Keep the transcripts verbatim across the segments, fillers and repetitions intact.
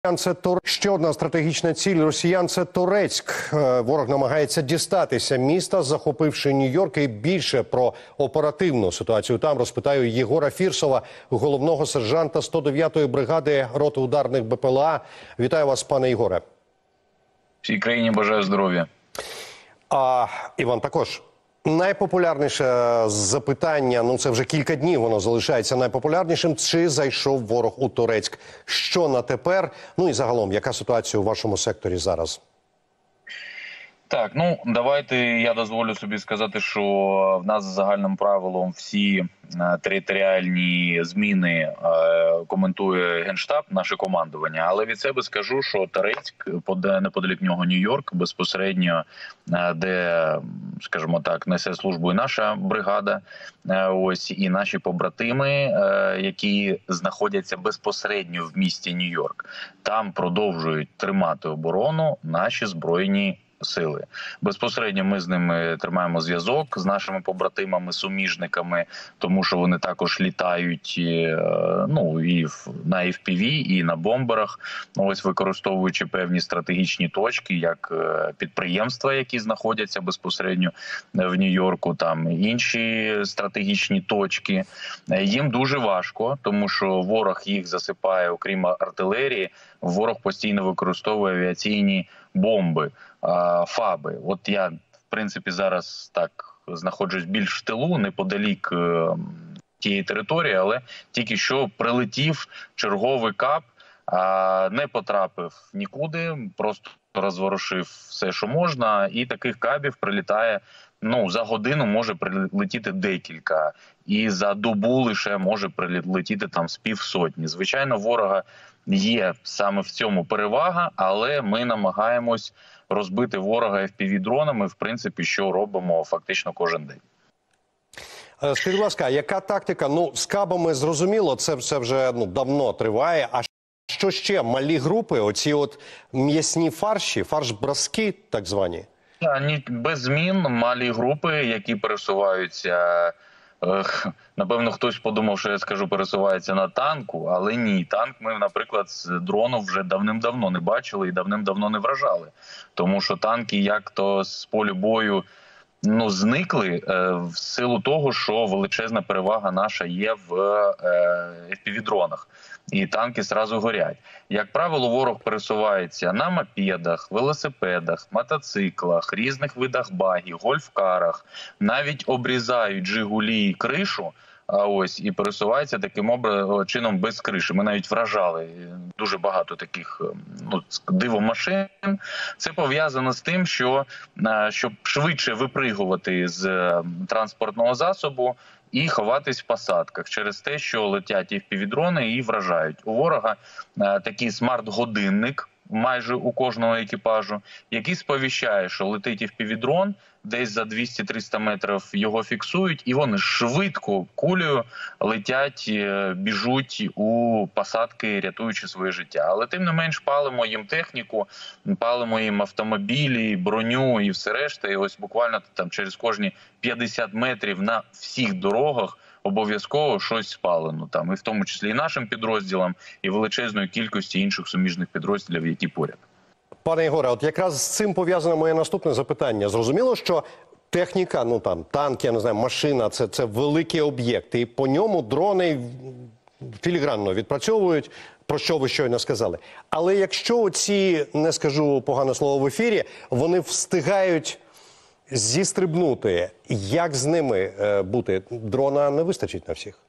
Це Тур... Ще одна стратегічна ціль росіян – це Турецьк. Ворог намагається дістатися міста, захопивши Нью-Йорк. І більше про оперативну ситуацію там розпитаю Єгора Фірсова, головного сержанта сто дев'ятої бригади роти ударних БПЛА. Вітаю вас, пане Єгоре. Всій країні бажаю здоров'я. А Іван також. Найпопулярніше запитання, ну це вже кілька днів воно залишається найпопулярнішим. Чи зайшов ворог у Турецьк? Що на тепер? Ну і загалом, яка ситуація у вашому секторі зараз? Так, ну давайте я дозволю собі сказати, що в нас за загальним правилом всі е, територіальні зміни е, коментує Генштаб, наше командування. Але від себе скажу, що Турецьк, неподалік нього Нью-Йорк, безпосередньо, е, де, скажімо так, несе службу і наша бригада, е, ось і наші побратими, е, які знаходяться безпосередньо в місті Нью-Йорк. Там продовжують тримати оборону наші збройні сили. Безпосередньо ми з ними тримаємо зв'язок, з нашими побратимами, суміжниками, тому що вони також літають ну, і на еф пі ві, і на бомберах, ось використовуючи певні стратегічні точки, як підприємства, які знаходяться безпосередньо в Нью-Йорку, там інші стратегічні точки. Їм дуже важко, тому що ворог їх засипає, окрім артилерії, ворог постійно використовує авіаційні бомби, фаби. От я, в принципі, зараз так знаходжусь більш в тилу, неподалік тієї території, але тільки що прилетів черговий кап, не потрапив нікуди, просто розворушив все, що можна, і таких кабів прилітає, ну, за годину може прилетіти декілька, і за добу лише може прилетіти там з півсотні. Звичайно, ворога є саме в цьому перевага, але ми намагаємось розбити ворога еф пі ві-дронами, в принципі, що робимо фактично кожен день. Скажіть, будь ласка, яка тактика? Ну, з кабами зрозуміло, це все вже ну, давно триває. А що ще? Малі групи, оці от м'ясні фарші, фарш-броски так звані? Ні, без змін, малі групи, які пересуваються... Напевно, хтось подумав, що я скажу, пересувається на танку, але ні. Танк ми, наприклад, з дрону вже давним-давно не бачили і давним-давно не вражали. Тому що танки як-то з полю бою ну, зникли е, в силу того, що величезна перевага наша є в е, еф пі ві-дронах. І танки зразу горять. Як правило, ворог пересувається на мопедах, велосипедах, мотоциклах, різних видах багів, гольфкарах, навіть обрізають «Жигулі» кришу, а ось і пересувається таким чином без криші. Ми навіть вражали дуже багато таких ну, дивомашин. Це пов'язано з тим, що щоб швидше випригувати з транспортного засобу і ховатись в посадках через те, що летять еф пі ві-дрони і вражають. У ворога такий смарт-годинник майже у кожного екіпажу, який сповіщає, що летить еф пі ві-дрон, десь за двісті-триста метрів його фіксують, і вони швидко кулею летять, біжуть у посадки, рятуючи своє життя. Але тим не менш палимо їм техніку, палимо їм автомобілі, броню і все решта. І ось буквально там через кожні п'ятдесят метрів на всіх дорогах обов'язково щось спалено. Там, і в тому числі і нашим підрозділам, і величезної кількості інших суміжних підрозділів, які поряд. Пане Єгоре, от якраз з цим пов'язане моє наступне запитання. Зрозуміло, що техніка, ну там танк, я не знаю, машина, це, це великі об'єкти. І по ньому дрони філігранно відпрацьовують, про що ви щойно сказали. Але якщо ці, не скажу погане слово в ефірі, вони встигають зістрибнути, як з ними е, бути? Дрона не вистачить на всіх?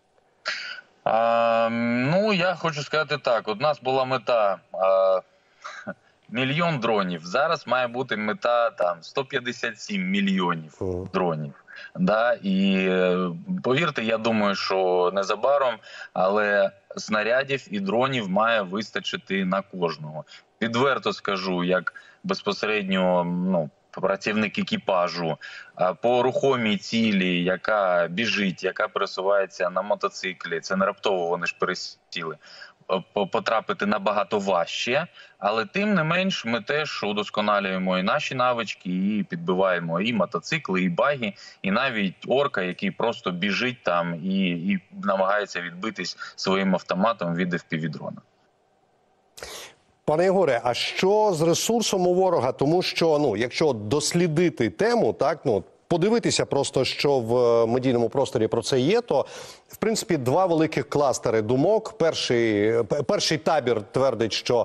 А, ну, я хочу сказати так. У нас була мета... А... Мільйон дронів. Зараз має бути мета там сто п'ятдесят сім мільйонів дронів. Да? І повірте, я думаю, що незабаром, але снарядів і дронів має вистачити на кожного. Відверто скажу, як безпосередньо ну, працівник екіпажу, по рухомій цілі, яка біжить, яка пересувається на мотоциклі, це не раптово вони ж пересіли, потрапити набагато важче, але тим не менш ми теж удосконалюємо і наші навички, і підбиваємо і мотоцикли, і баги, і навіть орка, який просто біжить там і, і намагається відбитись своїм автоматом від еф пі ві-дрона. Пане Єгоре, а що з ресурсом у ворога? Тому що, ну, якщо дослідити тему, так, ну, подивитися просто, що в медійному просторі про це є, то, в принципі, два великих кластери думок. Перший, перший табір твердить, що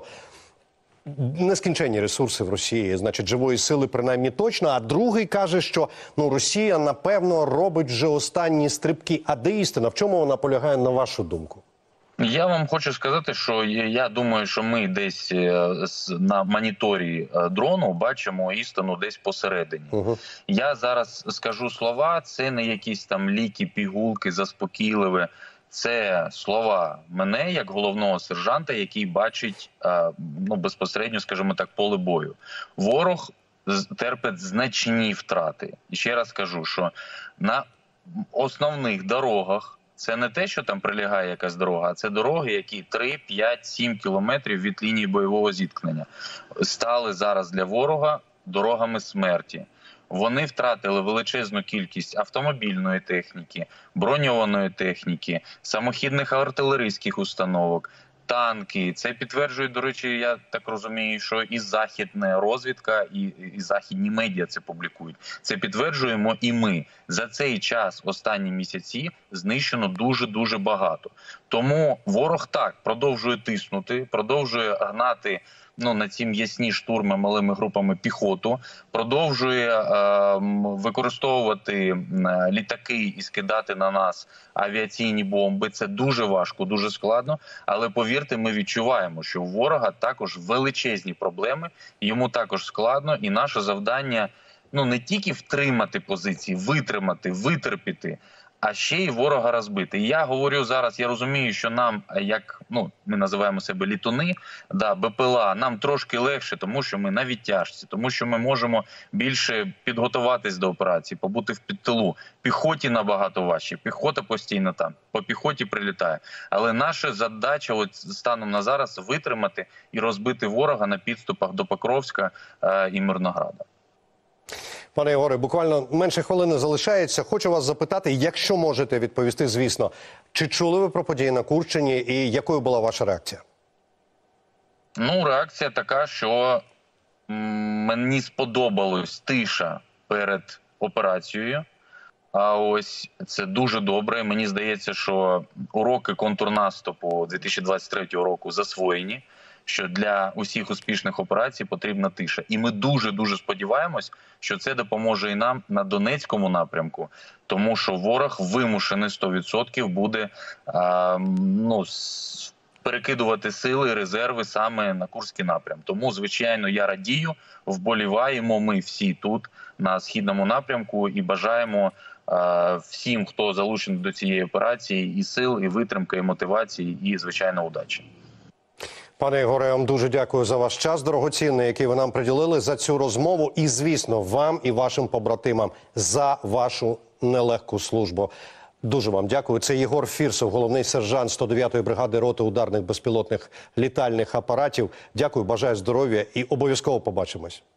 нескінченні ресурси в Росії, значить, живої сили принаймні точно, а другий каже, що, ну, Росія, напевно, робить вже останні стрибки. А де істина? В чому вона полягає, на вашу думку? Я вам хочу сказати, що я думаю, що ми десь на моніторі дрону бачимо істину десь посередині. Угу. Я зараз скажу слова, це не якісь там ліки, пігулки, заспокійливі. Це слова мене, як головного сержанта, який бачить, ну, безпосередньо, скажімо так, поле бою. Ворог терпить значні втрати. І ще раз кажу, що на основних дорогах, це не те, що там прилягає якась дорога, а це дороги, які три, п'ять, сім кілометрів від лінії бойового зіткнення стали зараз для ворога дорогами смерті. Вони втратили величезну кількість автомобільної техніки, броньованої техніки, самохідних артилерійських установок, танки. Це підтверджує, до речі, я так розумію, що і західна розвідка, і, і західні медіа це публікують. Це підтверджуємо і ми. За цей час, останні місяці, знищено дуже-дуже багато. Тому ворог так продовжує тиснути, продовжує гнати, ну, на ці м'ясні штурми малими групами піхоту, продовжує е, використовувати е, літаки і скидати на нас авіаційні бомби. Це дуже важко, дуже складно, але повірте, ми відчуваємо, що у ворога також величезні проблеми, йому також складно, і наше завдання, ну, не тільки втримати позиції, витримати, витерпіти, а ще й ворога розбити. Я говорю зараз, я розумію, що нам, як, ну, ми називаємо себе літуни, да, БПЛА, нам трошки легше, тому що ми на відтяжці, тому що ми можемо більше підготуватись до операції, побути в підтилу. Піхоті набагато важче, піхота постійно там, по піхоті прилітає. Але наша задача от станом на зараз витримати і розбити ворога на підступах до Покровська е, і Мирнограда. Пане Єгоре, буквально менше хвилини залишається. Хочу вас запитати, якщо можете відповісти, звісно, чи чули ви про події на Курщині і якою була ваша реакція? Ну, реакція така, що мені сподобалась тиша перед операцією. А ось це дуже добре. Мені здається, що уроки контрнаступу дві тисячі двадцять третього року засвоєні, що для усіх успішних операцій потрібна тиша. І ми дуже-дуже сподіваємось, що це допоможе і нам на Донецькому напрямку, тому що ворог вимушений сто відсотків буде а, ну, перекидувати сили, резерви саме на Курський напрям. Тому, звичайно, я радію, вболіваємо ми всі тут, на Східному напрямку, і бажаємо а, всім, хто залучений до цієї операції, і сил, і витримки, і мотивації, і, звичайно, удачі. Пане Єгоре, я вам дуже дякую за ваш час дорогоцінний, який ви нам приділили, за цю розмову. І, звісно, вам і вашим побратимам за вашу нелегку службу. Дуже вам дякую. Це Єгор Фірсов, головний сержант сто дев'ятої бригади роти ударних безпілотних літальних апаратів. Дякую, бажаю здоров'я і обов'язково побачимось.